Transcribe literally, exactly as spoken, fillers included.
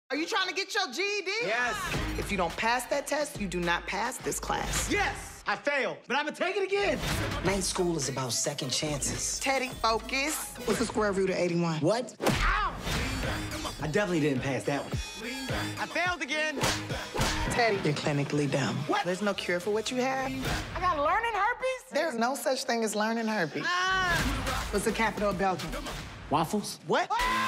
Are you trying to get your G E D? Yes. If you don't pass that test, you do not pass this class. Yes, I failed, but I'm gonna take it again. Night school is about second chances. Teddy, focus. What's the square root of eighty-one? What? Ow! I definitely didn't pass that one. I failed again. Teddy, you're clinically dumb. What? There's no cure for what you have. I got learning herpes? There's no such thing as learning herpes. Ah! What's the capital of Belgium? Waffles? What?